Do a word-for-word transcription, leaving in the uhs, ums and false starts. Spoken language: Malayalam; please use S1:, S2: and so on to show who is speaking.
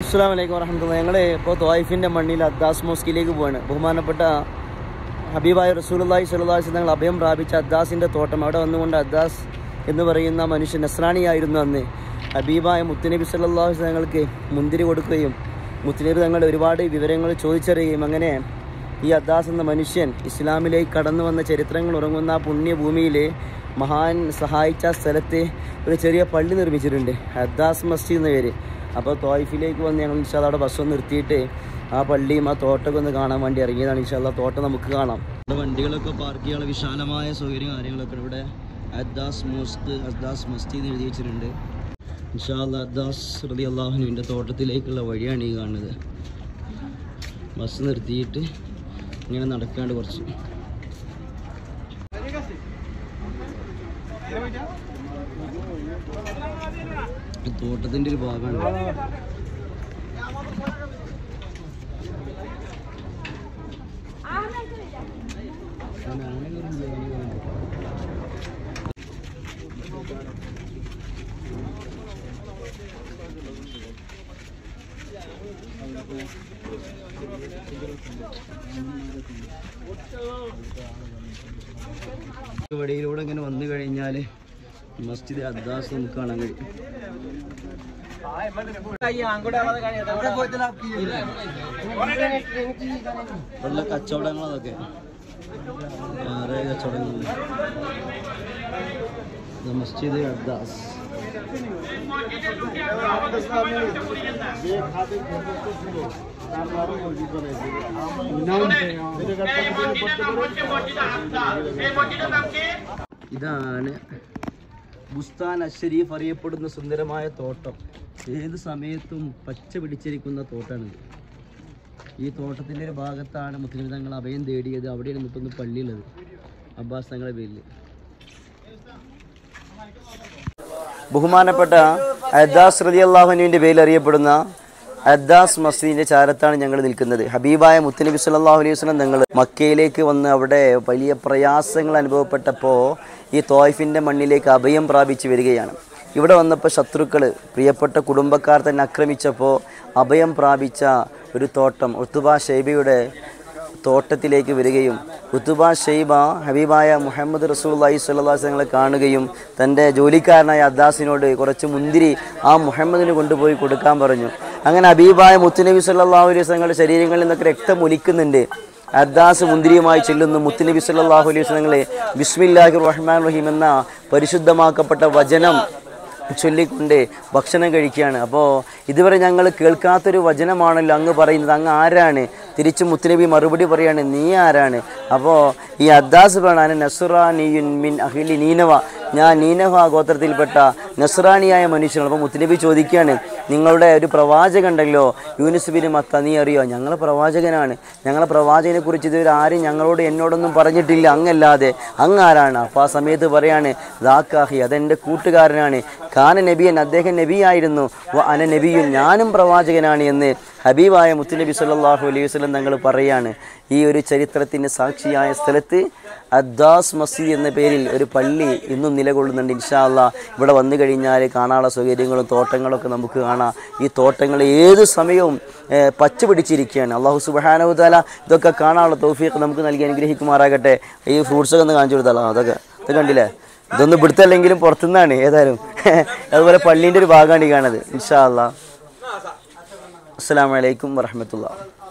S1: അസ്സലാമു അലൈക്കും വറഹ്മത്തുള്ളാഹി. ഞങ്ങൾ ഇപ്പോൾ ത്വായിഫിൻ്റെ മണ്ണിൽ അദ്ദാസ് മോസ്കിലേക്ക് പോവാണ്. ബഹുമാനപ്പെട്ട ഹബീബായ റസൂലുള്ളാഹി സ്വല്ലല്ലാഹു അലൈഹി വസല്ലം ഞങ്ങൾ അഭയം പ്രാപിച്ച അദ്ദാസിൻ്റെ തോട്ടം. അവിടെ വന്നുകൊണ്ട് അദ്ദാസ് എന്ന് പറയുന്ന മനുഷ്യൻ നസ്രാണിയായിരുന്നു അന്ന്. ഹബീബായ മുത്തുനബി സ്വല്ലല്ലാഹു അലൈഹി വസല്ലം ഞങ്ങൾക്ക് മുന്തിരി കൊടുക്കുകയും മുത്തുനബി തങ്ങളുടെ ഒരുപാട് വിവരങ്ങൾ ചോദിച്ചറിയുകയും അങ്ങനെ ഈ അദ്ദാസ് എന്ന മനുഷ്യൻ ഇസ്ലാമിലേക്ക് കടന്നു വന്ന ചരിത്രങ്ങൾ ഉറങ്ങുന്ന ആ പുണ്യഭൂമിയിൽ മഹാൻ സഹായിച്ച സ്ഥലത്ത് ഒരു ചെറിയ പള്ളി നിർമ്മിച്ചിട്ടുണ്ട്, അദ്ദാസ് മസ്ജിദ് എന്ന പേര്. അപ്പോൾ ത്വായിഫിലേക്ക് വന്ന് ഞങ്ങൾ ഇൻഷാ അല്ലാഹ് അവിടെ ബസ് ഒന്ന് നിർത്തിയിട്ട് ആ പള്ളിയും ആ തോട്ടമൊക്കെ ഒന്ന് കാണാൻ വേണ്ടി ഇറങ്ങിയതാണ്. ഇൻഷാ അല്ലാഹ് തോട്ടം നമുക്ക് കാണാം. ഇവിടെ വണ്ടികളൊക്കെ പാർക്ക് ചെയ്യാനുള്ള വിശാലമായ സൗകര്യം കാര്യങ്ങളൊക്കെ ഇവിടെ അദ്ദാസ് മോസ്ക് അദ്ദാസ് മസ്ജിദ് എഴുതി വെച്ചിട്ടുണ്ട്. ഇൻഷാ അല്ലാഹ് അദ്ദാസ് റളിയല്ലാഹു അൻഹുവിൻ്റെ തോട്ടത്തിലേക്കുള്ള വഴിയാണ് ഈ കാണുന്നത്. ബസ് നിർത്തിയിട്ട് ഇങ്ങനെ നടക്കാണ്ട് കുറച്ച് തോട്ടത്തിൻ്റെ ഒരു ഭാഗമാണ്. വഴിയിലൂടെ ഇങ്ങനെ വന്നു കഴിഞ്ഞാൽ മസ്ജിദ് അദ്ദാസ് നമുക്ക് കാണാൻ കഴിയും. നല്ല കച്ചവടങ്ങൾ അതൊക്കെ വേറെ കച്ചവടങ്ങൾ. മസ്ജിദ് അദ്ദാസ് ഇതാണ് ബുസ്താൻ അശ്ശരീഫ് അറിയപ്പെടുന്ന സുന്ദരമായ തോട്ടം. ഏത് സമയത്തും പച്ച പിടിച്ചിരിക്കുന്ന തോട്ടമാണ്. ഈ തോട്ടത്തിൻ്റെ ഒരു ഭാഗത്താണ് മുസ്ലിം തങ്ങൾ അഭയം തേടിയത്. അവിടെയാണ് മുപ്പൊന്ന് പള്ളിയുള്ളത്, അബ്ബാസ് തങ്ങളുടെ പേരിൽ. ബഹുമാനപ്പെട്ട അദ്ദാസ് റളിയല്ലാഹു അൻഹുവിൻ്റെ പേരിൽ അറിയപ്പെടുന്ന അദ്ദാസ് മസ്ജിദിൻ്റെ ചാരത്താണ് ഞങ്ങൾ നിൽക്കുന്നത്. ഹബീബായ മുത്തുനബി സ്വല്ലല്ലാഹു അലൈഹി വസല്ലം തങ്ങൾ മക്കയിലേക്ക് വന്ന് അവിടെ വലിയ പ്രയാസങ്ങൾ അനുഭവപ്പെട്ടപ്പോൾ ഈ ത്വായിഫിൻ്റെ മണ്ണിലേക്ക് അഭയം പ്രാപിച്ച് വരികയാണ്. ഇവിടെ വന്നപ്പോൾ ശത്രുക്കൾ പ്രിയപ്പെട്ട കുടുംബക്കാർ തന്നെ ആക്രമിച്ചപ്പോൾ അഭയം പ്രാപിച്ച ഒരു തോട്ടം ഉത്ബ ഷൈബയുടെ തോട്ടത്തിലേക്ക് വരികയും ഉത്ബ ഷൈബ ഹബീബായ മുഹമ്മദ് റസൂലുള്ളാഹി സ്വല്ലല്ലാഹു അലൈഹി വസല്ലം കാണുകയും തൻ്റെ ജോലിക്കാരനായ അദ്ദാസിനോട് കുറച്ച് മുന്തിരി ആ മുഹമ്മദിന് കൊണ്ടുപോയി കൊടുക്കാൻ പറഞ്ഞു. അങ്ങനെ ഹബീബായ മുത്തുനബി സ്വല്ലല്ലാഹു അലൈഹി വസല്ലം ശരീരങ്ങളിൽ നിന്നൊക്കെ രക്തം ഒലിക്കുന്നുണ്ട്. അദ്ദാസ് മുന്തിരിയുമായി ചെല്ലുന്നു. മുത്തുനബി സ്വല്ലല്ലാഹു അലൈഹി വസല്ലം ബിസ്മില്ലാഹിർ റഹ്മാനിർ റഹീം എന്ന പരിശുദ്ധമാക്കപ്പെട്ട വചനം ചൊല്ലിക്കൊണ്ട് ഭക്ഷണം കഴിക്കുകയാണ്. അപ്പോൾ ഇതുവരെ ഞങ്ങൾ കേൾക്കാത്തൊരു വചനമാണല്ലോ അങ്ങ് പറയുന്നത്, അങ്ങ് ആരാണ്? തിരിച്ച് മുത്തുനബി മറുപടി പറയാണ്, നീ ആരാണ്? അപ്പോൾ ഈ അദ്ദാസ് പറയാണ്, നസ്റാനിയുൻ മിൻ അഹ്ലി നീനവ, ഞാൻ നീനവ ഗോത്രത്തിൽപ്പെട്ട നസ്രാനിയായ മനുഷ്യനാണ്. അപ്പോൾ മുത്തുനബി ചോദിക്കുകയാണ്, നിങ്ങളുടെ ഒരു പ്രവാചകൻ ഉണ്ടല്ലോ യൂനുസ് ബിൻ മത്ത, നീ അറിയോ? ഞങ്ങൾ പ്രവാചകനാണ്. ഞങ്ങളെ പ്രവാചകനെ കുറിച്ച് ഇതുവരെ ആരും ഞങ്ങളോട് എന്നോടൊന്നും പറഞ്ഞിട്ടില്ല അങ്ങല്ലാതെ. അങ്ങ് ആരാണ്? അപ്പോൾ ആ സമയത്ത് പറയാണ്, ദാക്കാഹി, അതെൻ്റെ കൂട്ടുകാരനാണ്. ഖാന നബിയൻ, അദ്ദേഹം നബിയായിരുന്നു. വ അന നബിയും, ഞാനും പ്രവാചകനാണ് എന്ന് ഹബീബായ മുത്തുനബി സ്വല്ലല്ലാഹു അലൈഹി വസല്ലം തങ്ങൾ പറയാണ്. ഈ ഒരു ചരിത്രത്തിന് സാക്ഷിയായ സ്ഥലത്ത് അദ്ദാസ് മസ്ജിദ് എന്ന പേരിൽ ഒരു പള്ളി ഇന്നും നിലകൊള്ളുന്നുണ്ട്. ഇൻഷാ അല്ലാഹ് ഇവിടെ വന്നു കഴിഞ്ഞാൽ കാണാനുള്ള സൗകര്യങ്ങളും തോട്ടങ്ങളൊക്കെ നമുക്ക് കാണാം. ഈ തോട്ടങ്ങൾ ഏത് സമയവും പച്ച പിടിച്ചിരിക്കുകയാണ്. അല്ലാഹു സുബ്ഹാനഹു വ തആല ഇതൊക്കെ കാണാനുള്ള തൗഫീഖ് നമുക്ക് നൽകി അനുഗ്രഹിക്കുമാറാകട്ടെ. ഈ ഫ്രൂട്ട്സൊക്കെ ഒന്ന് കാണിച്ചു കൊടുത്താലോ? അതൊക്കെ ഇത് കണ്ടില്ലേ? ഇതൊന്നും പിടുത്തല്ലെങ്കിലും പുറത്തുനിന്നാണ് ഏതായാലും. അതുപോലെ പള്ളീൻ്റെ ഒരു ഭാഗമാണ് ഈ കാണുന്നത്. ഇൻഷാ അല്ലാഹ്. അസ്സലാമു അലൈക്കും വറഹ്മത്തുള്ളാഹി.